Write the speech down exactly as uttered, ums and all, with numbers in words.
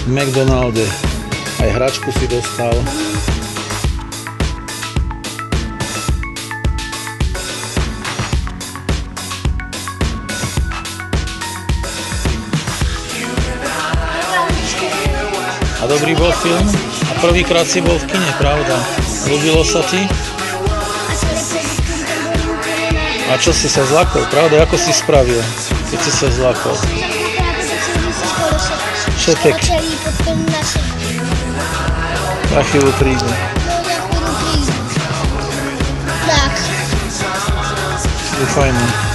v McDonalde. Aj hračku si dostal. A dobrý bol film? A prvýkrát si bol v kine, pravda? Ľúbilo sa ti? A čo si sa zlakol, pravda? Ako si spravil, keď si sa zlakol? Šetek. Za chvíľu príde. Tak. Je fajné.